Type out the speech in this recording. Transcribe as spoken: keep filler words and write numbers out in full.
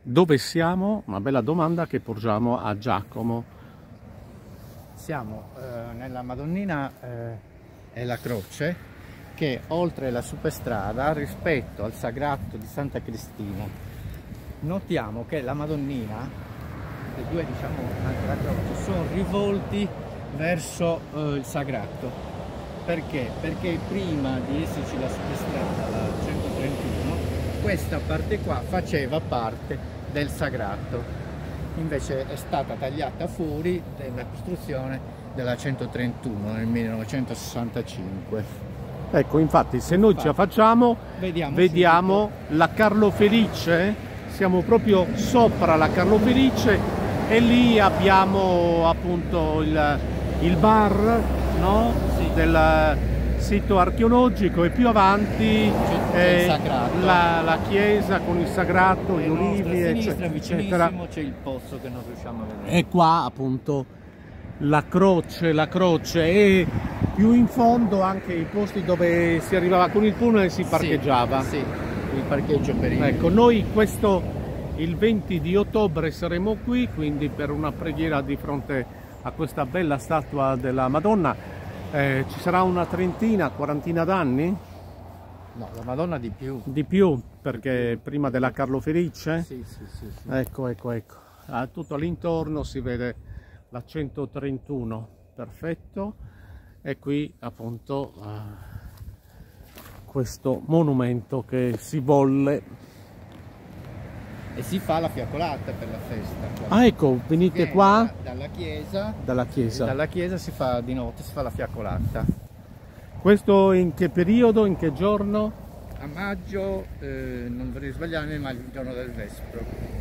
Dove siamo? Una bella domanda che porgiamo a Giacomo. Siamo eh, nella Madonnina eh, e la Croce, che oltre la superstrada rispetto al Sagrato di Santa Cristina. Notiamo che la Madonnina, le due diciamo anche la Croce, sono rivolti verso eh, il Sagrato. Perché? Perché prima di esserci la superstrada, la centotrentuno, questa parte qua faceva parte del Sagrato, invece è stata tagliata fuori della costruzione della centotrentuno nel millenovecentosessantacinque. Ecco, infatti se noi ce la facciamo vediamo, vediamo la Carlo Felice, siamo proprio sopra la Carlo Felice e lì abbiamo appunto il, il bar, no? Sì. Del sito archeologico, e più avanti eh, la, la chiesa con il sagrato, gli ulivi, eccetera. C'è il pozzo che non riusciamo a vedere. E qua appunto la croce, la croce e più in fondo anche i posti dove si arrivava con il pullman e si parcheggiava. Sì, sì, il parcheggio per il... Ecco, noi questo il venti di ottobre saremo qui, quindi per una preghiera di fronte a questa bella statua della Madonna. Eh, ci sarà una trentina, quarantina d'anni? No, la Madonna di più. Di più, perché di più. Prima della Carlo Felice? Sì, sì, sì, sì. Ecco, ecco, ecco. Ah, tutto all'intorno si vede la centotrentuno, perfetto. E qui appunto uh, questo monumento che si volle. E si fa la fiaccolata per la festa. Ah, ecco, venite qua dalla chiesa, dalla chiesa. Dalla chiesa si fa di notte, si fa la fiaccolata. Questo in che periodo, in che giorno? A maggio, eh, non vorrei sbagliarmi, ma il giorno del Vespro.